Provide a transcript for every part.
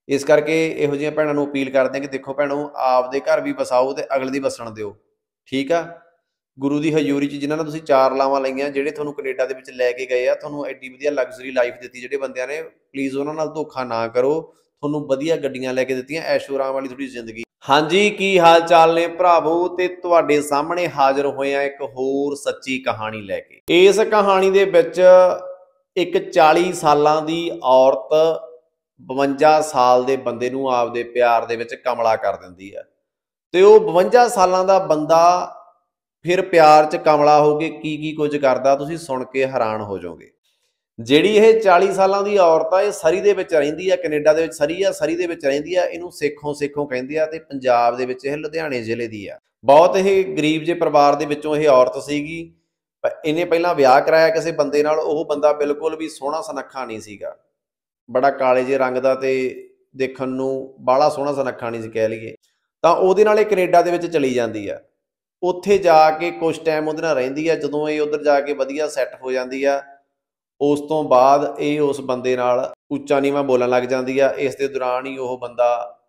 इस करके इहो जिहियां भैणां नूं अपील करदे कि देखो भैणो आपदे घर भी वसाओ ते अगले दी वसण दिओ, ठीक आ। गुरु की हजूरी च जिन्हां ने तुसीं 4 लावां लईआं, जिहड़े तुहानूं कनेडा दे विच लै के गए आ, तुहानूं एड्डी वधिया लग्जरी लाइफ दित्ती जिहड़े बंदिआं ने, प्लीज़ उन्हां नाल धोखा ना करो। तुहानूं वधिया गड्डियां लै के दित्तिआं, ऐशो आराम वाली तुहाडी जिंदगी। हाँ जी, की हाल चाल ने भरावो, ते तुहाडे सामणे हाज़र होए आ एक होर सच्ची कहानी लैके। इस कहानी दे विच एक 40 सालां दी औरत 52 साल दे बंदे नूं आपदे प्यार दे विच कमला कर दिंदी है, ते वो 52 सालां दा बंदा फिर प्यार च कमला हो के की कुछ करदा, तुसीं सुण के हैरान हो जाओगे। ਜਿਹੜੀ ਇਹ 40 ਸਾਲਾਂ ਦੀ ਔਰਤ ਆ, ਇਹ ਸਰੀ ਦੇ ਵਿੱਚ ਰਹਿੰਦੀ ਆ, ਕੈਨੇਡਾ ਦੇ ਵਿੱਚ ਸਰੀ ਆ, ਸਰੀ ਦੇ ਵਿੱਚ ਰਹਿੰਦੀ ਆ। ਇਹਨੂੰ ਸੇਖੋਂ ਕਹਿੰਦੇ ਆ, ਤੇ ਪੰਜਾਬ ਦੇ ਵਿੱਚ ਇਹ ਲੁਧਿਆਣੇ ਜ਼ਿਲ੍ਹੇ ਦੀ ਆ। ਬਹੁਤ ਇਹ ਗਰੀਬ ਜਿਹੇ ਪਰਿਵਾਰ ਦੇ ਵਿੱਚੋਂ ਇਹ ਔਰਤ ਸੀਗੀ। ਇਹਨੇ ਪਹਿਲਾਂ ਵਿਆਹ ਕਰਾਇਆ ਕਿਸੇ ਬੰਦੇ ਨਾਲ। ਉਹ ਬੰਦਾ ਬਿਲਕੁਲ ਵੀ ਸੋਹਣਾ ਸੁਨੱਖਾ ਨਹੀਂ ਸੀਗਾ, ਬੜਾ ਕਾਲੇ ਜਿਹੇ ਰੰਗ ਦਾ, ਤੇ ਦੇਖਣ ਨੂੰ ਬਾਹਲਾ ਸੋਹਣਾ ਸੁਨੱਖਾ ਨਹੀਂ ਸੀ ਕਹਿ ਲਈਏ। ਤਾਂ ਉਹਦੇ ਨਾਲ ਇਹ ਕੈਨੇਡਾ ਦੇ ਵਿੱਚ ਚਲੀ ਜਾਂਦੀ ਆ। ਉੱਥੇ ਜਾ ਕੇ ਕੁਛ ਟਾਈਮ ਉਹਦੇ ਨਾਲ ਰਹਿੰਦੀ ਆ। ਜਦੋਂ ਇਹ ਉੱਧਰ ਜਾ ਕੇ ਵਧੀਆ ਸੈੱਟ ਹੋ ਜਾਂਦੀ ਆ, ਉਸ ਤੋਂ ਬਾਅਦ ਇਹ ਉਸ ਬੰਦੇ ਨਾਲ ਉੱਚਾ ਨੀਵਾਂ ਬੋਲਣ ਲੱਗ ਜਾਂਦੀ ਆ। ਇਸ ਦੇ ਦੌਰਾਨ ਹੀ ਉਹ ਬੰਦਾ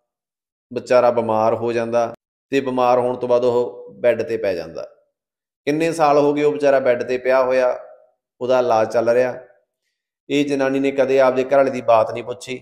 ਵਿਚਾਰਾ ਬਿਮਾਰ ਹੋ ਜਾਂਦਾ, ਤੇ ਬਿਮਾਰ ਹੋਣ ਤੋਂ ਬਾਅਦ ਉਹ ਬੈੱਡ ਤੇ ਪੈ ਜਾਂਦਾ। ਕਿੰਨੇ ਸਾਲ ਹੋ ਗਏ ਉਹ ਵਿਚਾਰਾ ਬੈੱਡ ਤੇ ਪਿਆ ਹੋਇਆ, ਉਹਦਾ ਇਲਾਜ ਚੱਲ ਰਿਹਾ। ਇਹ ਜਨਾਨੀ ਨੇ ਕਦੇ ਆਪਦੇ ਘਰ ਵਾਲੇ ਦੀ ਬਾਤ ਨਹੀਂ ਪੁੱਛੀ,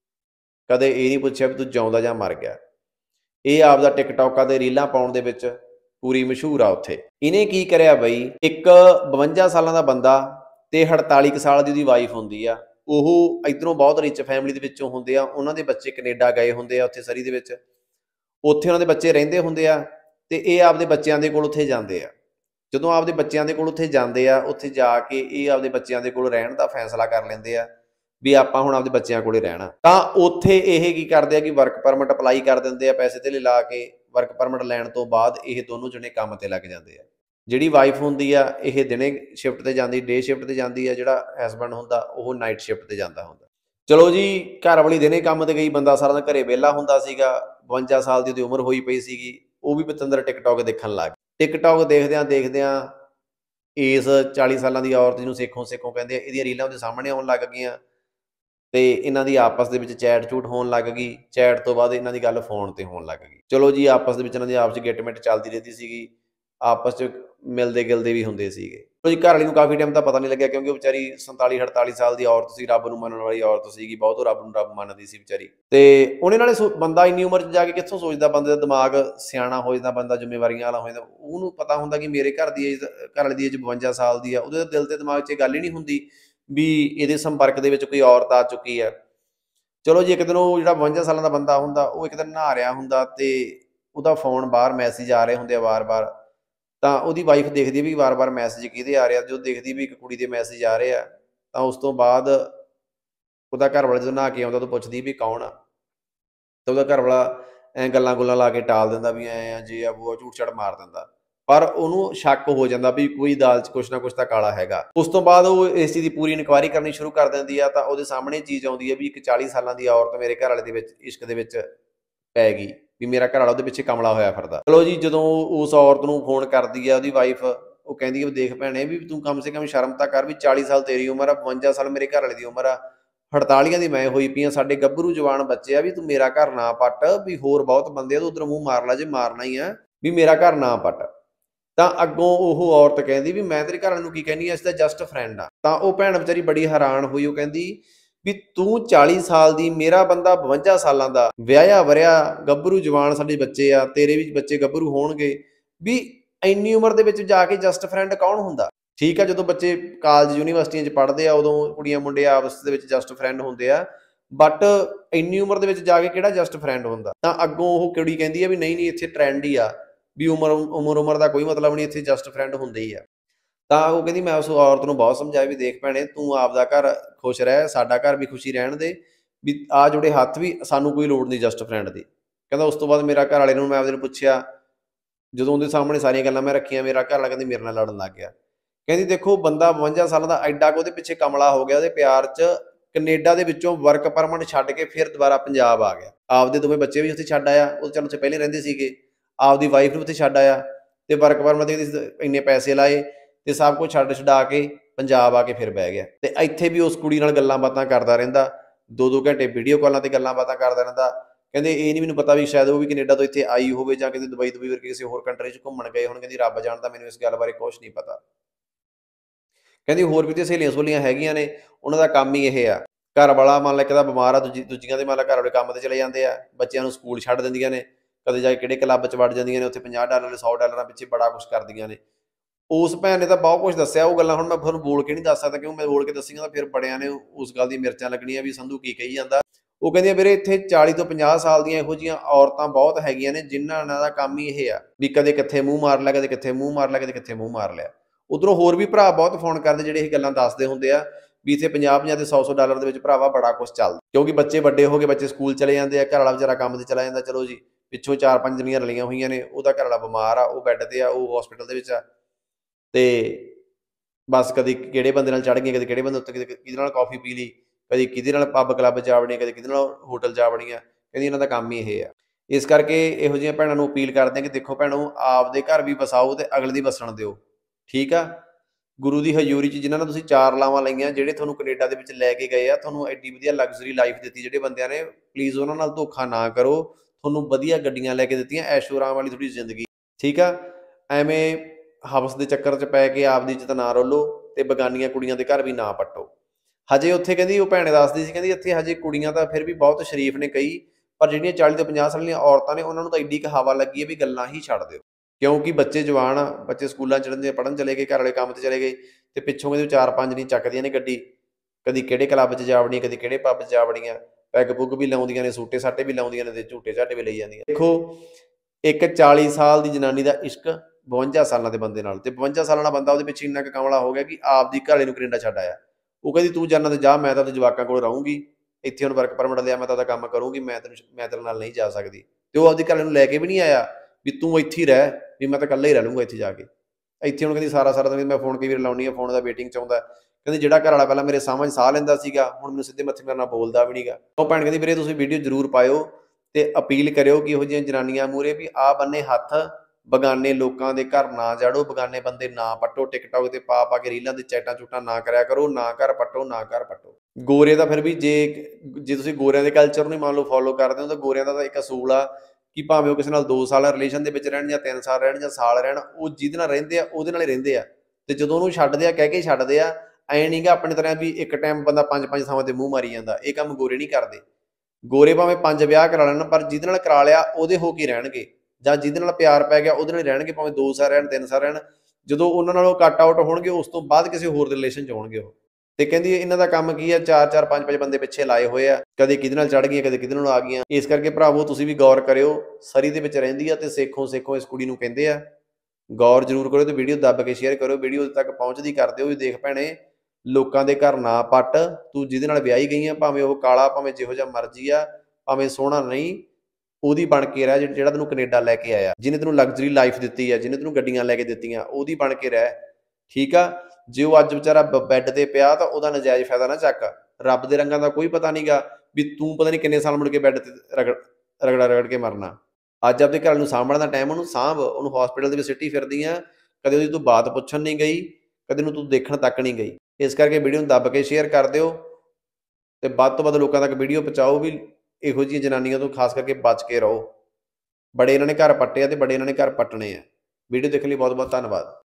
ਕਦੇ ਇਹ ਨਹੀਂ ਪੁੱਛਿਆ ਵੀ ਤੂੰ ਜਿਉਂਦਾ ਜਾਂ ਮਰ ਗਿਆ। ਇਹ ਆਪਦਾ ਟਿਕਟੋਕਾਂ ਤੇ ਰੀਲਾਂ ਪਾਉਣ ਦੇ ਵਿੱਚ ਪੂਰੀ ਮਸ਼ਹੂਰ ਆ ਉੱਥੇ। ਇਹਨੇ ਕੀ ਕਰਿਆ ਬਈ, ਇੱਕ 52 ਸਾਲਾਂ ਦਾ ਬੰਦਾ ਤੇ 48 ਸਾਲ ਦੀ ਉਹਦੀ ਵਾਈਫ ਹੁੰਦੀ ਆ। ਉਹ ਇੱਧਰੋਂ ਬਹੁਤ ਰਿਚ ਫੈਮਿਲੀ ਦੇ ਵਿੱਚੋਂ ਹੁੰਦੇ ਆ। ਉਹਨਾਂ ਦੇ ਬੱਚੇ ਕੈਨੇਡਾ ਗਏ ਹੁੰਦੇ ਆ, ਉੱਥੇ ਸਰੀ ਦੇ ਵਿੱਚ। ਉੱਥੇ ਉਹਨਾਂ ਦੇ ਬੱਚੇ ਰਹਿੰਦੇ ਹੁੰਦੇ ਆ, ਤੇ ਇਹ ਆਪਦੇ ਬੱਚਿਆਂ ਦੇ ਕੋਲ ਉੱਥੇ ਜਾਂਦੇ ਆ। ਜਦੋਂ ਆਪਦੇ ਬੱਚਿਆਂ ਦੇ ਕੋਲ ਉੱਥੇ ਜਾਂਦੇ ਆ, ਉੱਥੇ ਜਾ ਕੇ ਇਹ ਆਪਦੇ ਬੱਚਿਆਂ ਦੇ ਕੋਲ ਰਹਿਣ ਦਾ ਫੈਸਲਾ ਕਰ ਲੈਂਦੇ ਆ ਵੀ ਆਪਾਂ ਹੁਣ ਆਪਦੇ ਬੱਚਿਆਂ ਕੋਲੇ ਰਹਿਣਾ। ਤਾਂ ਉੱਥੇ ਇਹ ਕੀ ਕਰਦੇ ਆ ਕਿ ਵਰਕ ਪਰਮਿਟ ਅਪਲਾਈ ਕਰ ਦਿੰਦੇ ਆ, ਪੈਸੇ ਧੇਲੇ ਲਾ ਕੇ। ਵਰਕ ਪਰਮਿਟ ਲੈਣ ਤੋਂ ਬਾਅਦ ਇਹ ਦੋਨੋਂ ਜਣੇ ਕੰਮ ਤੇ ਲੱਗ ਜਾਂਦੇ ਆ। ਜਿਹੜੀ ਵਾਈਫ ਹੁੰਦੀ ਆ ਇਹ ਦਿਨੇ ਸ਼ਿਫਟ ਤੇ ਜਾਂਦੀ, ਡੇ ਸ਼ਿਫਟ ਤੇ ਜਾਂਦੀ ਆ। ਜਿਹੜਾ ਹਸਬੈਂਡ ਹੁੰਦਾ ਉਹ ਨਾਈਟ ਸ਼ਿਫਟ ਤੇ ਜਾਂਦਾ ਹੁੰਦਾ। ਚਲੋ ਜੀ, ਘਰ ਵਾਲੀ ਦਿਨੇ ਕੰਮ ਤੇ ਗਈ, ਬੰਦਾ ਸਾਰਾ ਦਿਨ ਘਰੇ ਵਿਹਲਾ ਹੁੰਦਾ ਸੀਗਾ। 52 ਸਾਲ ਦੀ ਉਹਦੀ ਉਮਰ ਹੋਈ ਪਈ ਸੀਗੀ। ਉਹ ਵੀ ਪਤੰਦਰ ਟਿਕਟੋਕ ਦੇਖਣ ਲੱਗ ਗਈ। ਟਿਕਟੋਕ ਦੇਖਦਿਆਂ ਇਸ 40 ਸਾਲਾਂ ਦੀ ਔਰਤ ਜਿਹਨੂੰ ਸੇਖੋਂ ਕਹਿੰਦੇ ਆ, ਇਹਦੀਆਂ ਰੀਲਾਂ ਉਹਦੇ ਸਾਹਮਣੇ ਆਉਣ ਲੱਗ ਗਈਆਂ, ਤੇ ਇਹਨਾਂ ਦੀ ਆਪਸ ਦੇ ਵਿੱਚ ਚੈਟ ਚੂਟ ਹੋਣ ਲੱਗ ਗਈ। ਚੈਟ ਤੋਂ ਬਾਅਦ ਇਹਨਾਂ ਦੀ ਗੱਲ ਫੋਨ ਤੇ ਹੋਣ ਲੱਗ ਗਈ। ਚਲੋ ਜੀ, ਆਪਸ ਦੇ ਵਿੱਚ ਇਹਨਾਂ ਦੀ ਆਪਸ 'ਚ ਗਿੱਟ-ਮਿੱਟ ਚੱਲਦੀ ਰਹਿੰਦੀ ਸੀਗੀ, ਆਪਸ 'ਚ ਮਿਲਦੇ ਗਿਲਦੇ ਵੀ ਹੁੰਦੇ ਸੀਗੇ। ਜੀ, ਘਰ ਵਾਲੀ ਨੂੰ ਕਾਫੀ ਟਾਈਮ ਤਾਂ ਪਤਾ ਨਹੀਂ ਲੱਗਿਆ, ਕਿਉਂਕਿ ਉਹ ਵਿਚਾਰੀ 47-48 ਸਾਲ ਦੀ ਔਰਤ ਸੀ, ਰੱਬ ਨੂੰ ਮੰਨਣ ਵਾਲੀ ਔਰਤ ਸੀਗੀ। ਬਹੁਤ ਰੱਬ ਨੂੰ ਰੱਬ ਮੰਨਦੀ ਸੀ ਵਿਚਾਰੀ। ਤੇ ਉਹਨੇ ਨਾਲੇ ਬੰਦਾ ਇੰਨੀ ਉਮਰ 'ਚ ਜਾ ਕੇ ਕਿੱਥੋਂ ਸੋਚਦਾ, ਬੰਦੇ ਦਾ ਦਿਮਾਗ ਸਿਆਣਾ ਹੋ ਜਾਂਦਾ, ਬੰਦਾ ਜ਼ਿੰਮੇਵਾਰੀਆਂ ਵਾਲਾ ਹੋ ਜਾਂਦਾ। ਉਹਨੂੰ ਪਤਾ ਹੁੰਦਾ ਕਿ ਮੇਰੇ ਘਰ ਦੀ ਏਜ, ਘਰ ਵਾਲੇ ਦੀ ਏਜ 52 ਸਾਲ ਦੀ ਆ। ਉਹਦੇ ਦਿਲ ਤੇ ਦਿਮਾਗ 'ਚ ਇਹ ਗੱਲ ਹੀ ਨਹੀਂ ਹੁੰਦੀ ਵੀ ਇਹਦੇ ਸੰਪਰਕ ਦੇ ਵਿੱਚ ਕੋਈ ਔਰਤ ਆ ਚੁੱਕੀ ਆ। ਚਲੋ ਜੀ, ਇੱਕ ਦਿਨ ਉਹ ਜਿਹੜਾ 52 ਸਾਲਾਂ ਦਾ ਬੰਦਾ ਹੁੰਦਾ, ਉਹ ਇੱਕ ਦਿਨ ਨਹਾ ਰਿਹਾ ਹੁੰਦਾ, ਤੇ ਉਹਦਾ ਫੋਨ ਬਾਹਰ ਮੈਸੇਜ ਆ ਰਹੇ ਹੁੰਦੇ ਆ ਵਾਰ-ਵਾਰ। ਤਾਂ ਉਹਦੀ ਵਾਈਫ ਦੇਖਦੀ ਵੀ ਵਾਰ-ਵਾਰ ਮੈਸੇਜ ਕਿਹਦੇ ਆ ਰਹੇ ਆ। ਜਦੋਂ ਦੇਖਦੀ ਵੀ ਇੱਕ ਕੁੜੀ ਦੇ ਮੈਸੇਜ ਆ ਰਹੇ ਆ, ਤਾਂ ਉਸ ਤੋਂ ਬਾਅਦ ਉਹਦਾ ਘਰ ਵਾਲਾ ਜਦੋਂ ਨਹਾ ਕੇ ਆਉਂਦਾ ਤਾਂ ਪੁੱਛਦੀ ਵੀ ਕੌਣ ਆ। ਤਾਂ ਉਹਦਾ ਘਰ ਵਾਲਾ ਐਂ ਗੱਲਾਂ ਗੁੱਲਾਂ ਲਾ ਕੇ ਟਾਲ ਦਿੰਦਾ ਵੀ ਐਂ ਆ, ਜੇ ਆ ਵੋ, ਝੂਠ-ਛਾਟ ਮਾਰ ਦਿੰਦਾ। ਪਰ ਉਹਨੂੰ ਸ਼ੱਕ ਹੋ ਜਾਂਦਾ ਵੀ ਕੋਈ ਦਾਲ 'ਚ ਕੁਛ ਨਾ ਕੁਛ ਤਾਂ ਕਾਲਾ ਹੈਗਾ। ਉਸ ਤੋਂ ਬਾਅਦ ਉਹ ਇਸ ਚੀਜ਼ ਦੀ ਪੂਰੀ ਇਨਕੁਆਇਰੀ ਕਰਨੀ ਸ਼ੁਰੂ ਕਰ ਦਿੰਦੀ ਆ। ਤਾਂ ਉਹਦੇ ਸਾਹਮਣੇ ਚੀਜ਼ ਆਉਂਦੀ ਹੈ ਵੀ ਇੱਕ 40 ਸਾਲਾਂ ਦੀ ਔਰਤ ਮੇਰੇ ਘਰ ਵਾਲੇ ਦੇ ਵਿੱਚ ਇਸ਼ਕ ਦੇ ਵਿੱਚ ਪੈ ਗਈ, ਵੀ ਮੇਰਾ ਘਰ ਵਾਲਾ ਉਹਦੇ ਪਿੱਛੇ ਕਮਲਾ ਹੋਇਆ ਫਿਰਦਾ। ਚਲੋ ਜੀ, ਜਦੋਂ ਉਸ ਔਰਤ ਨੂੰ ਫੋਨ ਕਰਦੀ ਆ ਉਹਦੀ ਵਾਈਫ, ਉਹ ਕਹਿੰਦੀ ਹੈ ਦੇਖ ਭੈਣੇ, ਵੀ ਤੂੰ ਕਮ ਸੇ ਕਮ ਸ਼ਰਮ ਤਾਂ ਕਰ, ਵੀ 40 ਸਾਲ ਤੇਰੀ ਉਮਰ ਆ, 52 ਸਾਲ ਮੇਰੇ ਘਰ ਵਾਲੇ ਦੀ ਉਮਰ ਆ, 48 ਦੀ ਮੈਂ ਹੋਈ ਪਈ ਆ, ਸਾਡੇ ਗੱਭਰੂ ਜਵਾਨ ਬੱਚੇ ਆ, ਵੀ ਤੂੰ ਮੇਰਾ ਘਰ ਨਾ ਪੱਟ, ਵੀ ਹੋਰ ਬਹੁਤ ਬੰਦੇ ਆ, ਤੂੰ ਉੱਧਰ ਮੂੰਹ ਮਾਰ ਲਾ ਜੇ ਮਾਰਨਾ ਹੀ ਆ, ਵੀ ਮੇਰਾ ਘਰ ਨਾ ਪੱਟ। ਤਾਂ ਅੱਗੋਂ ਉਹ ਔਰਤ ਕਹਿੰਦੀ ਵੀ ਮੈਂ ਤੇਰੇ ਘਰ ਵਾਲੇ ਨੂੰ ਕੀ ਕਹਿੰਦੀ ਆ, ਅਸੀਂ ਤਾਂ ਜਸਟ ਫਰੈਂਡ ਆ। ਤਾਂ ਉਹ ਭੈਣ ਵਿਚਾਰੀ ਬੜੀ ਹੈਰਾਨ ਹੋਈ। ਉਹ ਕਹਿੰਦੀ ਵੀ ਤੂੰ 40 ਸਾਲ ਦੀ, ਮੇਰਾ ਬੰਦਾ 52 ਸਾਲਾਂ ਦਾ, ਵਿਆਹਿਆ ਵਰਿਆ ਗੱਭਰੂ ਜਵਾਨ, ਸਾਡੇ ਬੱਚੇ ਆ, ਤੇਰੇ ਵੀ ਬੱਚੇ ਗੱਭਰੂ ਹੋਣਗੇ, ਵੀ ਇੰਨੀ ਉਮਰ ਦੇ ਵਿੱਚ ਜਾ ਕੇ ਜਸਟ ਫਰੈਂਡ ਕੌਣ ਹੁੰਦਾ। ਠੀਕ ਆ, ਜਦੋਂ ਬੱਚੇ ਕਾਲਜ ਯੂਨੀਵਰਸਿਟੀਆਂ 'ਚ ਪੜ੍ਹਦੇ ਆ, ਉਦੋਂ ਕੁੜੀਆਂ ਮੁੰਡੇ ਆਪਸ ਦੇ ਵਿੱਚ ਜਸਟ ਫਰੈਂਡ ਹੁੰਦੇ ਆ, ਬਟ ਇੰਨੀ ਉਮਰ ਦੇ ਵਿੱਚ ਜਾ ਕੇ ਕਿਹੜਾ ਜਸਟ ਫਰੈਂਡ ਹੁੰਦਾ। ਤਾਂ ਅੱਗੋਂ ਉਹ ਕੁੜੀ ਕਹਿੰਦੀ ਆ ਵੀ ਨਹੀਂ, ਇੱਥੇ ਟਰੈਂਡ ਹੀ ਆ, ਵੀ ਉਮਰ ਦਾ ਕੋਈ ਮਤਲਬ ਨਹੀਂ, ਇੱਥੇ ਜਸਟ ਫਰੈਂਡ ਹੁੰਦੇ ਹੀ ਆ। ਤਾਂ ਉਹ ਕਹਿੰਦੀ ਮੈਂ ਉਸ ਔਰਤ ਨੂੰ ਬਹੁਤ ਸਮਝਾਇਆ ਵੀ ਦੇਖ ਭੈਣੇ, ਤੂੰ ਆਪਦਾ ਘਰ ਖੁਸ਼ ਰਹਿ, ਸਾਡਾ ਘਰ ਵੀ ਖੁਸ਼ੀ ਰਹਿਣ ਦੇ, ਵੀ ਆਹ ਜੁੜੇ ਹੱਥ, ਵੀ ਸਾਨੂੰ ਕੋਈ ਲੋੜ ਨਹੀਂ ਜਸਟ ਫਰੈਂਡ ਦੀ। ਕਹਿੰਦਾ ਉਸ ਤੋਂ ਬਾਅਦ ਮੇਰਾ ਘਰ ਵਾਲੇ ਨੂੰ ਮੈਂ ਆਪਦੇ ਨੂੰ ਪੁੱਛਿਆ, ਜਦੋਂ ਉਹਦੇ ਸਾਹਮਣੇ ਸਾਰੀਆਂ ਗੱਲਾਂ ਮੈਂ ਰੱਖੀਆਂ, ਮੇਰਾ ਘਰ ਵਾਲਾ ਕਹਿੰਦੀ ਮੇਰੇ ਨਾਲ ਲੜਨ ਲੱਗ ਗਿਆ। ਕਹਿੰਦੀ ਦੇਖੋ, ਬੰਦਾ 52 ਸਾਲਾਂ ਦਾ ਐਡਾ ਕੁ ਉਹਦੇ ਪਿੱਛੇ ਕਮਲਾ ਹੋ ਗਿਆ, ਉਹਦੇ ਪਿਆਰ 'ਚ ਕੈਨੇਡਾ ਦੇ ਵਿੱਚੋਂ ਵਰਕ ਪਰਮਿਟ ਛੱਡ ਕੇ ਫਿਰ ਦੁਬਾਰਾ ਪੰਜਾਬ ਆ ਗਿਆ। ਆਪਦੇ ਦੋਵੇਂ ਬੱਚੇ ਵੀ ਉੱਥੇ ਛੱਡ ਆਇਆ, ਉਹ ਚਲ ਉੱਥੇ ਪਹਿਲੇ ਰਹਿੰਦੇ ਸੀਗੇ, ਆਪਦੀ ਵਾਈਫ ਨੂੰ ਉੱਥੇ ਛੱਡ ਆਇਆ, ਤੇ ਵਰਕ ਪਰਮਿਟ ਦੇ ਇੰਨੇ ਪੈਸੇ ਲਾਏ, ਤੇ ਸਭ ਕੁਝ ਛੱਡ ਛਡਾ ਕੇ ਪੰਜਾਬ ਆ ਕੇ ਫਿਰ ਬਹਿ ਗਿਆ। ਤੇ ਇੱਥੇ ਵੀ ਉਸ ਕੁੜੀ ਨਾਲ ਗੱਲਾਂ ਬਾਤਾਂ ਕਰਦਾ ਰਹਿੰਦਾ, 2-2 ਘੰਟੇ ਵੀਡੀਓ ਕਾਲਾਂ ਤੇ ਗੱਲਾਂ ਬਾਤਾਂ ਕਰਦਾ ਰਹਿੰਦਾ। ਕਹਿੰਦੇ ਇਹ ਨਹੀਂ ਮੈਨੂੰ ਪਤਾ ਵੀ ਸ਼ਾਇਦ ਉਹ ਵੀ ਕੈਨੇਡਾ ਤੋਂ ਇੱਥੇ ਆਈ ਹੋਵੇ ਜਾਂ ਕਿਤੇ ਦੁਬਈ ਵਰਗੀ ਕਿਸੇ ਹੋਰ ਕੰਟਰੀ 'ਚ ਘੁੰਮਣ ਗਏ ਹੋਣ। ਕਹਿੰਦੀ ਰੱਬ ਜਾਣਦਾ, ਮੈਨੂੰ ਇਸ ਗੱਲ ਬਾਰੇ ਕੁਛ ਨਹੀਂ ਪਤਾ। ਕਹਿੰਦੀ ਹੋਰ ਵੀ ਤੇ ਸਹੇਲੀਆਂ ਹੈਗੀਆਂ ਨੇ, ਉਹਨਾਂ ਦਾ ਕੰਮ ਹੀ ਇਹ ਆ। ਘਰ ਵਾਲਾ ਮੰਨ ਲਾ ਇੱਕ ਤਾਂ ਬਿਮਾਰ ਆ, ਦੂਜੀਆਂ ਦੇ ਮੰਨ ਲਾ ਘਰ ਵਾਲੇ ਕੰਮ ਤੇ ਚਲੇ ਜਾਂਦੇ ਆ, ਬੱਚਿਆਂ ਨੂੰ ਸਕੂਲ ਛੱਡ ਦਿੰਦੀਆਂ ਨੇ, ਕਦੇ ਜਾ ਕੇ ਕਿਹੜੇ ਕਲੱਬ 'ਚ ਵੜ ਜਾਂਦੀਆਂ ਨੇ, ਉੱਥੇ $50 $100 ਪਿੱਛੇ ਬੜਾ ਕੁਛ ਕਰਦੀਆਂ ਨੇ। ਉਸ ਭੈਣ ਨੇ ਤਾਂ ਬਹੁਤ ਕੁਛ ਦੱਸਿਆ, ਉਹ ਗੱਲਾਂ ਹੁਣ ਮੈਂ ਤੁਹਾਨੂੰ ਬੋਲ ਕੇ ਨਹੀਂ ਦੱਸ ਸਕਦਾ, ਕਿਉਂ ਮੈਂ ਬੋਲ ਕੇ ਦੱਸੀਆਂ ਤਾਂ ਫਿਰ ਬੜਿਆਂ ਨੇ ਉਸ ਗੱਲ ਦੀ ਮਿਰਚਾਂ ਲੱਗਣੀਆਂ ਵੀ ਸੰਧੂ ਕੀ ਕਹੀ ਜਾਂਦਾ। ਉਹ ਕਹਿੰਦੀਆਂ ਵੀਰੇ ਇੱਥੇ 40 ਤੋਂ 50 ਸਾਲ ਦੀਆਂ ਇਹੋ ਜਿਹੀਆਂ ਔਰਤਾਂ ਬਹੁਤ ਹੈਗੀਆਂ ਨੇ ਜਿਨ੍ਹਾਂ ਦਾ ਕੰਮ ਹੀ ਇਹ ਆ ਵੀ ਕਦੇ ਕਿੱਥੇ ਮੂੰਹ ਮਾਰ ਲਿਆ, ਕਦੇ ਕਿੱਥੇ ਮੂੰਹ ਮਾਰ ਲਿਆ, ਕਦੇ ਕਿੱਥੇ ਮੂੰਹ ਮਾਰ ਲਿਆ। ਉਧਰੋਂ ਹੋਰ ਵੀ ਭਰਾ ਬਹੁਤ ਫੋਨ ਕਰਦੇ ਜਿਹੜੇ ਇਹ ਗੱਲਾਂ ਦੱਸਦੇ ਹੁੰਦੇ ਆ ਵੀ ਇੱਥੇ 50 ਤੇ $100 ਦੇ ਵਿੱਚ ਭਰਾਵਾ ਬੜਾ ਕੁਛ ਚੱਲਦਾ, ਕਿਉਂਕਿ ਬੱਚੇ ਵੱਡੇ ਹੋ ਗਏ, ਬੱਚੇ ਸਕੂਲ ਚਲੇ ਜਾਂਦੇ ਆ, ਘਰ ਵਾਲਾ ਵਿਚਾਰਾ ਕੰਮ ਤੇ ਚਲਾ ਜਾਂਦਾ। ਚਲੋ ਜੀ, ਪਿੱਛੋਂ 4-5 ਜਣੀਆਂ ਰਲੀਆਂ ਹੋਈਆਂ ਨੇ, ਉਹਦਾ ਘਰ ਵਾਲਾ ਬਿਮਾਰ ਆ, ਉਹ ਬੈੱਡ ਤੇ ਆ, ਉਹ ਹਸਪੀਟਲ ਦੇ ਵਿੱਚ ਆ, ਤੇ ਬਸ ਕਦੀ ਕਿਹੜੇ ਬੰਦੇ ਨਾਲ ਚੜ੍ਹ ਗਈਆਂ, ਕਦੇ ਕਿਹੜੇ ਬੰਦੇ ਉੱਤੇ, ਕਦੇ ਕਿਹਦੇ ਨਾਲ ਕੌਫੀ ਪੀ ਲਈ, ਕਦੇ ਕਿਹਦੇ ਨਾਲ ਪੱਬ ਕਲੱਬ ਜਾ ਵੜੀਆਂ, ਕਦੇ ਕਿਹਦੇ ਨਾਲ ਹੋਟਲ ਜਾ ਵੜੀਆਂ। ਕਹਿੰਦੀ ਇਹਨਾਂ ਦਾ ਕੰਮ ਹੀ ਇਹ ਆ। ਇਸ ਕਰਕੇ ਇਹੋ ਜਿਹੀਆਂ ਭੈਣਾਂ ਨੂੰ ਅਪੀਲ ਕਰਦੇ ਆ ਕਿ ਦੇਖੋ ਭੈਣੋ, ਆਪਦੇ ਘਰ ਵੀ ਵਸਾਓ ਤੇ ਅਗਲੇ ਦੀ ਵਸਣ ਦਿਓ, ਠੀਕ ਆ। ਗੁਰੂ ਦੀ ਹਜ਼ੂਰੀ 'ਚ ਜਿਨ੍ਹਾਂ ਨਾਲ ਤੁਸੀਂ 4 ਲਾਵਾਂ ਲਈਆਂ, ਜਿਹੜੇ ਤੁਹਾਨੂੰ ਕੈਨੇਡਾ ਦੇ ਵਿੱਚ ਲੈ ਕੇ ਗਏ ਆ, ਤੁਹਾਨੂੰ ਐਡੀ ਵਧੀਆ ਲਗਜ਼ਰੀ ਲਾਈਫ ਦਿੱਤੀ ਜਿਹੜੇ ਬੰਦਿਆਂ ਨੇ, ਪਲੀਜ਼ ਉਹਨਾਂ ਨਾਲ ਧੋਖਾ ਨਾ ਕਰੋ। ਤੁਹਾਨੂੰ ਵਧੀਆ ਗੱਡੀਆਂ ਲੈ ਕੇ ਦਿੱਤੀਆਂ, ਐਸ਼ੋ ਆਰਾਮ ਵਾਲੀ ਥੋੜ੍ਹੀ ਜ਼ਿੰਦਗੀ, ਠੀਕ ਆ। ਐਵੇਂ ਹਵਸ ਦੇ ਚੱਕਰ 'ਚ ਪੈ ਕੇ ਆਪਦੀ ਇੱਜ਼ਤ ਨਾ ਰੋਲੋ ਤੇ ਬਗਾਨੀਆਂ ਕੁੜੀਆਂ ਦੇ ਘਰ ਵੀ ਨਾ ਪੱਟੋ। ਹਜੇ ਉੱਥੇ ਕਹਿੰਦੀ, ਉਹ ਭੈਣ ਦੱਸਦੀ ਸੀ, ਕਹਿੰਦੀ ਇੱਥੇ ਹਜੇ ਕੁੜੀਆਂ ਤਾਂ ਫਿਰ ਵੀ ਬਹੁਤ ਸ਼ਰੀਫ ਨੇ ਕਈ, ਪਰ ਜਿਹੜੀਆਂ 40 ਤੋਂ 50 ਸਾਲ ਦੀਆਂ ਔਰਤਾਂ ਨੇ, ਉਹਨਾਂ ਨੂੰ ਤਾਂ ਐਡੀ ਕੁ ਹਵਾ ਲੱਗੀ ਹੈ ਵੀ ਗੱਲਾਂ ਹੀ ਛੱਡ ਦਿਓ, ਕਿਉਂਕਿ ਬੱਚੇ ਜਵਾਨ ਆ, ਬੱਚੇ ਸਕੂਲਾਂ ਚੜ੍ਹਨ ਪੜ੍ਹਨ ਚਲੇ ਗਏ, ਘਰ ਵਾਲੇ ਕੰਮ ਤੇ ਚਲੇ ਗਏ, ਤੇ ਪਿੱਛੋਂ ਕਹਿੰਦੇ 4-5 ਨਹੀਂ ਚੱਕਦੀਆਂ ਨੇ ਗੱਡੀ, ਕਦੀ ਕਿਹੜੇ ਕਲੱਬ 'ਚ ਜਾ ਵੜੀਆਂ, ਕਦੀ ਕਿਹੜੇ ਪੱਬ 'ਚ ਜਾ ਵੜੀਆਂ, ਪੈਗ ਪੁੱਗ ਵੀ ਲਾਉਂਦੀਆਂ ਨੇ, ਸੂਟੇ ਸਾਟੇ ਵੀ ਲਾਉਂਦੀਆਂ ਨੇ, ਤੇ ਝੂਟੇ ਝਾਟੇ ਵੀ ਲਈ ਜਾਂਦੀਆਂ। ਦੇਖੋ, ਇੱਕ 40 ਸਾਲ ਦੀ ਜਨਾਨੀ ਦਾ ਇਸ਼ਕ 52 ਸਾਲਾਂ ਦੇ ਬੰਦੇ ਨਾਲ, ਤੇ 52 ਸਾਲਾਂ ਦਾ ਬੰਦਾ ਉਹਦੇ ਪਿੱਛੇ ਇੰਨਾ ਕੁ ਕਮਲਾ ਹੋ ਗਿਆ ਕਿ ਆਪਦੀ ਘਰਵਾਲੇ ਨੂੰ ਕੈਨੇਡਾ ਛੱਡ ਆਇਆ। ਉਹ ਕਹਿੰਦੀ ਤੂੰ ਜਾਨਾ ਤੇ ਜਾ, ਮੈਂ ਤਾਂ ਜਵਾਕਾਂ ਕੋਲ ਰਹੂੰਗੀ, ਇੱਥੇ ਹੁਣ ਵਰਕ ਪਰਮਿਟ ਲਿਆ, ਮੈਂ ਤਾਂ ਕੰਮ ਕਰੂੰਗੀ, ਮੈਂ ਤੇਰੇ ਨਾਲ ਨਹੀਂ ਜਾ ਸਕਦੀ। ਤੇ ਉਹ ਆਪਦੀ ਘਰਵਾਲੇ ਨੂੰ ਲੈ ਕੇ ਵੀ ਨਹੀਂ ਆਇਆ ਵੀ ਤੂੰ ਇੱਥੇ ਹੀ ਰਹਿ, ਵੀ ਮੈਂ ਤਾਂ ਇਕੱਲਾ ਹੀ ਰਹਿ ਲੂੰਗਾ ਇੱਥੇ ਜਾ ਕੇ। ਇੱਥੇ ਹੁਣ ਕਹਿੰਦੀ ਸਾਰਾ ਦਿਨ ਮੈਂ ਫੋਨ ਕਈ ਵਾਰ ਲਾਉਂਦੀ ਆ, ਫੋਨ ਦਾ ਵੇਟਿੰਗ 'ਚ ਆਉਂਦਾ। ਕਹਿੰਦੀ ਜਿਹੜਾ ਘਰ ਵਾਲਾ ਪਹਿਲਾਂ ਮੇਰੇ ਸਾਹਮਣੇ ਸਾਹ ਲੈਂਦਾ ਸੀਗਾ, ਹੁਣ ਮੈਨੂੰ ਸਿੱਧੇ ਮੱਥੇ ਮੇਰੇ ਨਾਲ ਬੋਲਦਾ ਵੀ ਨਹੀਂਗਾ। ਉਹ ਭੈਣ ਕਹਿੰਦੀ ਵੀਰੇ ਤੁਸੀਂ ਵੀਡੀਓ ਜ਼ਰੂਰ ਪਾਇਓ ਤੇ ਅਪੀਲ ਕਰਿਓ ਕਿ ਇਹੋ ਜਿਹੀਆਂ ਜਨਾਨੀਆਂ ਮੂਹਰੇ ਵੀ ਆਹ ਬੰਨੇ ਹੱਥ, ਬਗਾਨੇ ਲੋਕਾਂ ਦੇ ਘਰ ਨਾ ਜਾੜੋ, ਬਗਾਨੇ ਬੰਦੇ ਨਾ ਪੱਟੋ, ਟਿਕਟੋਕ ਤੇ ਪਾ ਕੇ ਰੀਲਾਂ ਦੇ ਚੈਟਾਂ ਚੂਟਾਂ ਨਾ ਕਰਿਆ ਕਰੋ, ਨਾ ਘਰ ਪੱਟੋ, ਨਾ ਘਰ ਪੱਟੋ। ਗੋਰੇ ਦਾ ਫਿਰ ਵੀ ਜੇ ਤੁਸੀਂ ਗੋਰਿਆਂ ਦੇ ਕਲਚਰ ਨੂੰ ਮੰਨ ਲਓ ਫੋਲੋ ਕਰਦੇ ਹੋ, ਤਾਂ ਗੋਰਿਆਂ ਦਾ ਤਾਂ ਇੱਕ ਅਸੂਲ ਆ ਕਿ ਭਾਵੇਂ ਉਹ ਕਿਸੇ ਨਾਲ 2 ਸਾਲ ਰਿਲੇਸ਼ਨ ਦੇ ਵਿੱਚ ਰਹਿਣ, ਜਾਂ 3 ਸਾਲ ਰਹਿਣ, ਜਾਂ ਸਾਲ ਰਹਿਣ, ਉਹ ਜਿਹਦੇ ਨਾਲ ਰਹਿੰਦੇ ਆ ਉਹਦੇ ਨਾਲ ਹੀ ਰਹਿੰਦੇ ਆ। ਤੇ ਜਦੋਂ ਉਹਨੂੰ ਛੱਡਦੇ ਆ, ਕਹਿ ਕੇ ਛੱਡਦੇ ਆ, ਐਂ ਨਹੀਂ ਗਾ ਆਪਣੇ ਤਰ੍ਹਾਂ ਵੀ ਇੱਕ ਟਾਈਮ ਬੰਦਾ 5-5 ਥਾਵਾਂ ਤੇ ਮੂੰਹ ਮਾਰੀ ਜਾਂਦਾ। ਇਹ ਕੰਮ ਗੋਰੇ ਨਹੀਂ ਕਰਦੇ। ਗੋਰੇ ਭਾਵੇਂ 5 ਵਿਆਹ ਕਰਾ ਲੈਣ, ਪਰ ਜਿਹਦੇ ਨਾਲ ਕਰਾ ਲਿਆ ਉਹਦੇ ਹੋ ਕੇ ਰਹਿਣਗੇ, ਜਾਂ ਜਿਹਦੇ ਨਾਲ ਪਿਆਰ ਪੈ ਗਿਆ ਉਹਦੇ ਨਾਲ ਰਹਿਣਗੇ, ਭਾਵੇਂ 2 ਸਾਲ ਰਹਿਣ, 3 ਸਾਲ ਰਹਿਣ। ਜਦੋਂ ਉਹਨਾਂ ਨਾਲ ਉਹ ਕੱਟ ਆਊਟ ਹੋਣਗੇ, ਉਸ ਤੋਂ ਬਾਅਦ ਕਿਸੇ ਹੋਰ ਦੇ ਰਿਲੇਸ਼ਨ 'ਚ ਹੋਣਗੇ ਉਹ। ਤੇ ਕਹਿੰਦੀ ਇਹਨਾਂ ਦਾ ਕੰਮ ਕੀ ਆ, 4-4 5-5 ਬੰਦੇ ਪਿੱਛੇ ਲਾਏ ਹੋਏ ਆ, ਕਦੇ ਕਿਹਦੇ ਨਾਲ ਚੜ੍ਹ ਗਈਆਂ, ਕਦੇ ਕਿਹਦੇ ਨਾਲ ਆ ਗਈਆਂ। ਇਸ ਕਰਕੇ ਭਰਾਵੋ ਤੁਸੀਂ ਵੀ ਗੌਰ ਕਰਿਓ, ਸਰੀ ਦੇ ਵਿੱਚ ਰਹਿੰਦੀ ਆ ਤੇ ਸੇਖੋਂ ਇਸ ਕੁੜੀ ਨੂੰ ਕਹਿੰਦੇ ਆ। ਗੌਰ ਜ਼ਰੂਰ ਕਰੋ ਤੇ ਵੀਡੀਓ ਦੱਬ ਕੇ ਸ਼ੇਅਰ ਕਰੋ, ਵੀਡੀਓ ਉਦੋਂ ਤੱਕ ਪਹੁੰਚਦੀ ਕਰ ਦਿਓ ਵੀ ਦੇਖ ਭੈਣੇ, ਲੋਕਾਂ ਦੇ ਘਰ ਨਾ ਪੱਟ, ਤੂੰ ਜਿਹਦੇ ਨਾਲ ਵਿਆਹੀ ਗਈ ਆ, ਭਾਵੇਂ ਉਹ ਕਾਲਾ, ਭਾਵੇਂ ਜਿਹੋ ਜਿਹਾ ਮਰਜ਼ੀ ਆ, ਭਾਵੇਂ ਸੋਹਣਾ ਨਹੀਂ, ਉਹਦੀ ਬਣ ਕੇ ਰਹਿ, ਜਿਹੜਾ ਤੈਨੂੰ ਕੈਨੇਡਾ ਲੈ ਕੇ ਆਇਆ, ਜਿਹਨੇ ਤੈਨੂੰ ਲਗਜ਼ਰੀ ਲਾਈਫ ਦਿੱਤੀ ਆ, ਜਿਹਨੇ ਤੈਨੂੰ ਗੱਡੀਆਂ ਲੈ ਕੇ ਦਿੱਤੀਆਂ, ਉਹਦੀ ਬਣ ਕੇ ਰਹਿ, ਠੀਕ ਆ। ਜੇ ਉਹ ਅੱਜ ਵਿਚਾਰਾ ਬੈੱਡ ਤੇ ਪਿਆ ਤਾਂ ਉਹਦਾ ਨਜਾਇਜ਼ ਫਾਇਦਾ ਨਾ ਚੱਕ। ਰੱਬ ਦੇ ਰੰਗਾਂ ਦਾ ਕੋਈ ਪਤਾ ਨਹੀਂਗਾ ਵੀ ਤੂੰ ਪਤਾ ਨਹੀਂ ਕਿੰਨੇ ਸਾਲ ਮੁੜ ਕੇ ਬੈੱਡ ਤੇ ਰਗੜ ਕੇ ਮਰਨਾ। ਅੱਜ ਆਪਦੇ ਘਰ ਨੂੰ ਸਾਂਭਣ ਦਾ ਟਾਈਮ, ਉਹਨੂੰ ਸਾਂਭ, ਉਹਨੂੰ ਹਸਪੀਟਲ ਦੇ ਵਿੱਚ ਸਿੱਟੀ ਫਿਰਦੀ ਆ, ਕਦੇ ਉਹਦੀ ਤੂੰ ਬਾਤ ਪੁੱਛਣ ਨਹੀਂ ਗਈ, ਕਦੇ ਉਹਨੂੰ ਤੂੰ ਦੇਖਣ ਤੱਕ ਨਹੀਂ ਗਈ। ਇਸ ਕਰਕੇ ਵੀਡੀਓ ਨੂੰ ਦੱਬ ਕੇ ਸ਼ੇਅਰ ਕਰ ਦਿਓ ਤੇ ਵੱਧ ਤੋਂ ਵੱਧ ਲੋਕਾਂ ਤੱਕ ਵੀਡੀਓ ਪਹੁੰਚਾਓ ਵੀ ਇਹੋ ਜਿਹੀਆਂ ਜਨਾਨੀਆਂ ਤੋਂ ਖਾਸ ਕਰਕੇ ਬਚ ਕੇ ਰਹੋ। ਬੜੇ ਇਹਨਾਂ ਨੇ ਘਰ ਪੱਟੇ ਆ ਤੇ ਬੜੇ ਇਹਨਾਂ ਨੇ ਘਰ ਪੱਟਣੇ ਆ। ਵੀਡੀਓ ਦੇਖਣ ਲਈ ਬਹੁਤ ਬਹੁਤ ਧੰਨਵਾਦ।